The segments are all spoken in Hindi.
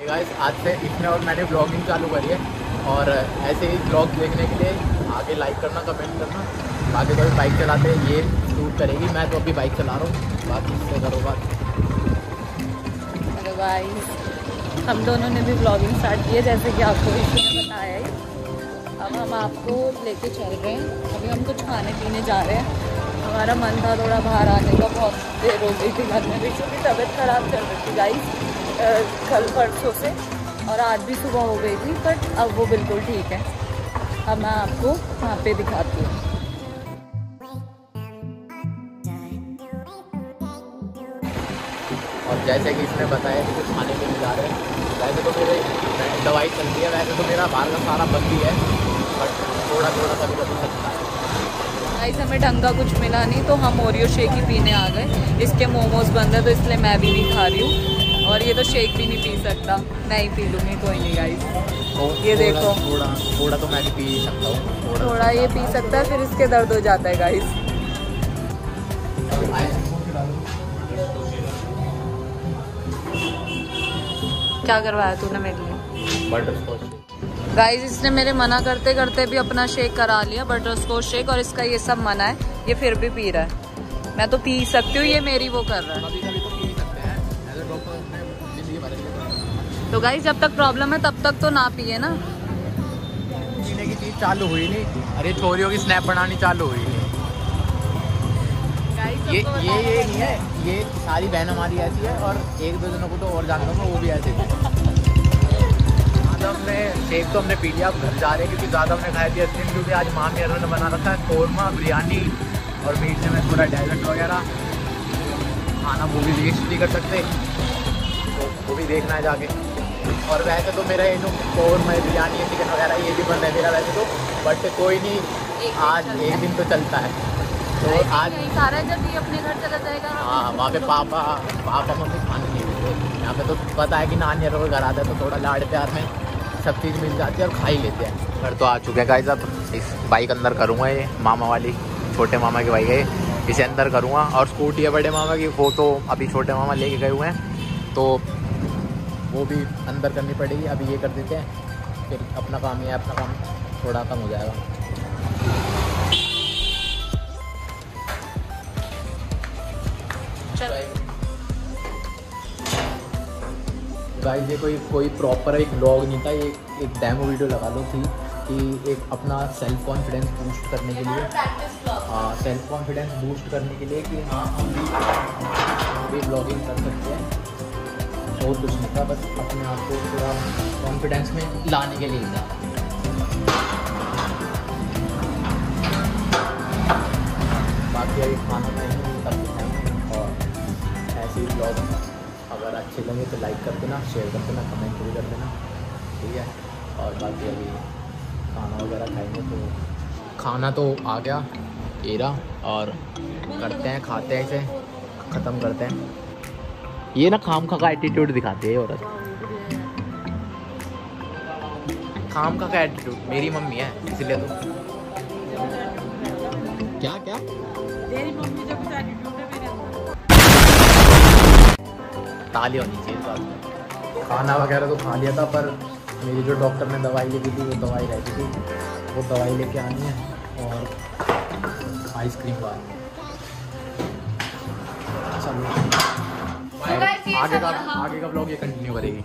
गाइस आज से इसमें और मैंने ब्लॉगिंग चालू करी है और ऐसे ही ब्लॉग देखने के लिए आगे लाइक करना, कमेंट करना। बाकी कोई बाइक चलाते हैं ये शूट करेगी, मैं तो अभी बाइक चला रहा हूँ, बाकी इससे करो बात। हेलो गाइस, हम दोनों ने भी ब्लॉगिंग स्टार्ट की है जैसे कि आपको विशु ने बताया ही। अब हम आपको लेके चल रहे हैं, अभी हम कुछ खाने पीने जा रहे हैं। हमारा मन था थोड़ा बाहर आने का, बहुत देर हो गई थी घर में। विशु की तबीयत ख़राब चल रही थी गाइस कल परसों से, और आज भी सुबह हो गई थी, बट अब वो बिल्कुल ठीक है। अब मैं आपको वहाँ पे दिखाती हूँ। और जैसे कि इसने बताया कि कुछ खाने पीने जा रहे हैं। वैसे तो मेरे दवाई चल रही है, वैसे तो मेरा बाहर का सारा बंद ही है, बट थोड़ा थोड़ा कभी कभी लगता है। गाइस हमें ढंग का कुछ मिला नहीं तो हम ओरियो शेक ही पीने आ गए। इसके मोमोज बंद है तो इसलिए मैं भी नहीं खा रही हूँ, और ये तो शेक भी नहीं पी सकता, मैं ही पी लूँगी। कोई नहीं गाइस, ये देखो थोड़ा तो मैं भी पी सकता हूँ, थोड़ा ये पी सकता है, फिर इसके दर्द हो जाता है गाइस। क्या करवाया तूने मेरे लिए? Butter scotch. गाइस इसने मेरे मना करते करते भी अपना शेक करा लिया, बटर स्कॉच शेक, और इसका ये सब मना है, ये फिर भी पी रहा है। मैं तो पी सकती हूँ, ये मेरी वो कर रहा है। कभी-कभी तो पी सकते हैं, ऐसे डॉक्टर ने जिंदगी भर के। तो गाइस जब तक प्रॉब्लम है तब तक तो ना पिए ना। पीने की चीज़ चालू हुई नहीं, अरे छोरियों की स्नैप बनानी चालू हुई नहीं। ये नहीं है, ये सारी बहन हमारी ऐसी है, और एक दो जनों को तो और जानता हूँ वो भी ऐसे थे। हमने शेक तो हमने पी लिया, अब घर जा रहे हैं क्योंकि ज़्यादा हमने खाया दिया दिन, क्योंकि आज मामी ने बना रखा है कौरमा, बिरयानी और मीट में थोड़ा डेजर्ट वगैरह खाना, वो भी वेस्ट नहीं कर सकते, तो वो भी देखना है जाके। और वैसे तो मेरा ये जो कौरमा, बिरयानी, चिकन वगैरह ये भी बंद है मेरा वैसे तो, बट कोई नहीं, आज एक दिन तो चलता है। तो आज सारा जब ये अपने घर चला जाएगा। हाँ, वहाँ पे पापा मम्मी खाने नहीं देते। यहाँ पे तो पता है कि नानी अगर घर आता है तो थोड़ा लाड़ प्यार में सब चीज़ मिल जाती है और खा ही लेते हैं। घर तो आ चुके हैं गाइस, अब इस बाइक अंदर करूँगा, ये मामा वाली, छोटे मामा की बाइक है, इसे अंदर करूँगा। और स्कूटी है बड़े मामा की, वो तो अभी छोटे मामा लेके गए हुए हैं, तो वो भी अंदर करनी पड़ेगी। अभी ये कर देते हैं, फिर अपना काम है, अपना काम थोड़ा कम हो जाएगा। गाइस ये कोई प्रॉपर एक ब्लॉग नहीं था, ये एक डेमो वीडियो लगा लो थी कि एक अपना सेल्फ कॉन्फिडेंस बूस्ट करने के लिए, सेल्फ कॉन्फिडेंस बूस्ट करने के लिए कि हाँ हम भी ब्लॉगिंग कर सकते हैं। और कुछ नहीं था, बस अपने आप को थोड़ा कॉन्फिडेंस में लाने के लिए था। बाकी अभी खाना नहीं तब खाएंगे, और ऐसे ही ब्लॉग अगर अच्छे लगे तो लाइक कर देना, शेयर कर देना, कमेंट भी कर देना, ठीक है। और बाकी अभी खाना वगैरह खाएंगे, तो खाना तो आ गया एरा, और करते हैं, खाते हैं, इसे ख़त्म करते हैं। ये ना खाम खा का एटीट्यूड दिखाते हैं औरत, खाम खा का एटीट्यूड। मेरी मम्मी है इसलिए तो क्या तेरी मम्मी जब ताली होनी चाहिए साथ में। खाना वगैरह तो खा लिया था, पर मेरी जो डॉक्टर ने दवाई लिखी थी वो दवाई रहती थी, वो दवाई लेके आनी है, और आइसक्रीम खानी है। आगे का ब्लॉग ये कंटिन्यू करेगी।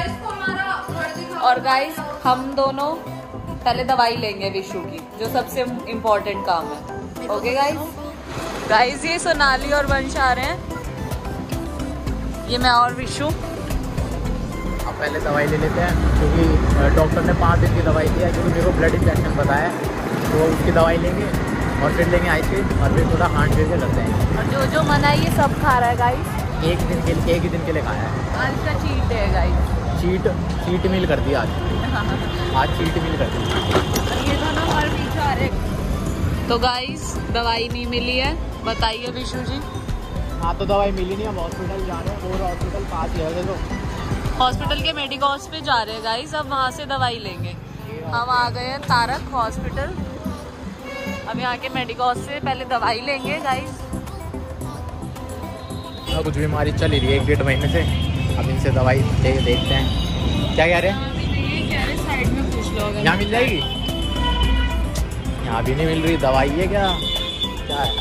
और गाइस हम दोनों पहले दवाई लेंगे विशु की, जो सबसे इम्पोर्टेंट काम है। ओके गाइस ये सोनाली और वंश आ रहे हैं, ये मैं और विशु। अब पहले दवाई ले लेते हैं, क्योंकि डॉक्टर ने 5 दिन की दवाई दी है, क्योंकि मेरे को ब्लड इंजेक्शन बताया, तो उसकी दवाई लेंगे और फिर लेंगे आइसक्रीम, और फिर थोड़ा हाथ फेर के करते हैं। और जो मना है ये सब खा रहा है गाइस, एक ही दिन के लिए खाया है। आज का चीट डे है गाइस, चीट मील कर दी आज चीट मील कर दी। ये दोनों हर पीछे आ रहे। तो गाइस दवाई नहीं मिली है, बताइए विशु जी। हाँ तो दवाई मिली नहीं, हम हॉस्पिटल जा रहे हैं, और हॉस्पिटल पास ही है, तो हॉस्पिटल के मेडिकॉस पे जा रहे हैं गाइस, अब वहाँ से दवाई लेंगे। हम आ गए हैं तारक हॉस्पिटल, अब यहाँ के मेडिकॉस से पहले दवाई लेंगे गाइस। कुछ बीमारी चल ही रही है 1-1.5 महीने से, अब इनसे दवाई ले देखते हैं। क्या कह रहे हैं? साइड में पूछ लो। यहाँ मिल जाएगी? यहाँ भी नहीं मिल रही। दवाई है क्या? क्या है?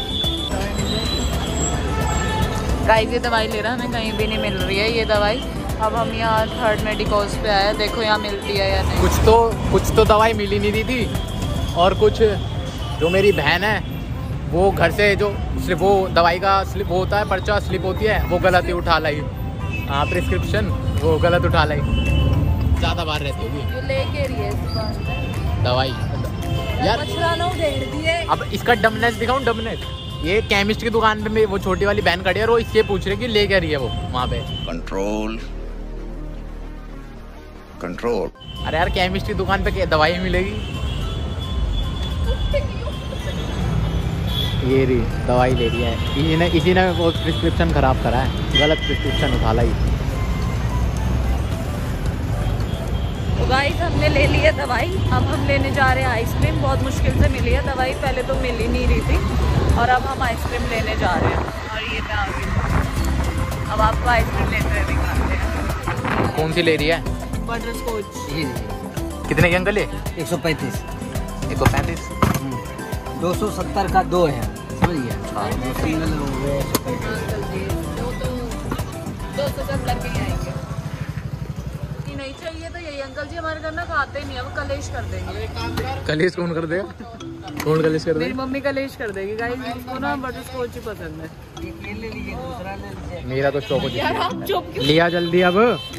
गाइस ये दवाई ले रहा, हमें कहीं भी नहीं मिल रही है ये दवाई। अब हम यहाँ थर्ड मेडिकोज पे आए, देखो यहाँ मिलती है या नहीं। कुछ तो दवाई मिल ही नहीं रही थी, और कुछ जो मेरी बहन है वो घर से जो स्लिप, वो दवाई का स्लिप वो होता है, पर्चा स्लिप होती है, वो गलत ही उठा लाई। हाँ, प्रिस्क्रिप्शन वो गलत उठा लाई। ज़्यादा बार रहती होगी लेके रही है दवाई यार। अब इसका डमनेस दिखाऊं? डमनेस ये केमिस्ट की दुकान पे वो छोटी वाली बहन खड़ी है और वो इससे पूछ रही है कि ले क्या रही है वो वहाँ पे। कंट्रोल। अरे यार केमिस्ट की दुकान पे दवाई मिलेगी? ये रही दवाई ले रही है। इसी ने वो प्रिस्क्रिप्शन खराब करा है, गलत प्रिस्क्रिप्शन उठा लाई। तो गाइस हमने ले ली है दवाई, अब हम लेने जा रहे हैं आइसक्रीम। बहुत मुश्किल से मिली है दवाई, पहले तो मिल ही नहीं रही थी, और अब हम आइसक्रीम लेने जा रहे हैं। और ये मैं आ गई, अब आपको आइसक्रीम लेते हुए दिखाते हैं। कौन सी ले रही है? Butter scotch. कितने की अंकल? 135। 135। 270 का 2 है, समझिए। सिंगल हो गए 200 सब लग के ही आएंगे। नहीं चाहिए तो यही अंकल जी हमारे घर ना खाते ही नहीं, अब कलेश कर देंगे। कलेश कौन कर देगा? कौन कलेश कर मेरी देगा? मम्मी कलेश कर देगी। गाइस इसको ना बटर स्कॉच ही पसंद है। ले लीजिए, दूसरा ले लीजिए। मेरा तो चौको यार आप चुप क्यों? लिया जल्दी अब।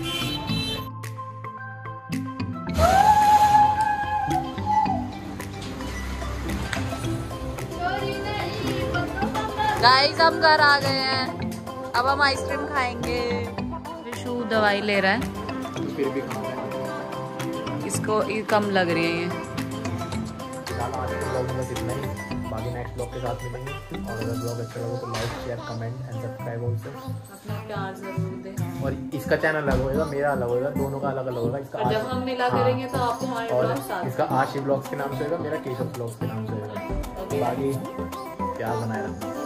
गाइस हम घर आ गए हैं, अब हम आइसक्रीम खाएंगे। विशु दवाई ले रहा है, फिर भी खाना है। इसको ये कम लग रही है ये। आज के ब्लॉग में बस इतना ही, बाकी नेक्स्ट ब्लॉग के साथ मिलेंगे। और अगर ब्लॉग अच्छा लगे तो like, share, comment and subscribe also. अपना प्यार जरूर दे। और इसका चैनल अलग होगा, मेरा अलग होगा, दोनों का अलग अलग होगा। इसका और जब हम मिला करेंगे तो आप हमारे और ब्लॉग साथ। इसका आशी ब्लॉग्स के नाम से होगा, मेरा केशव ब्लॉग्स के नाम से होगा। बाकी प्यार बनाए रखना।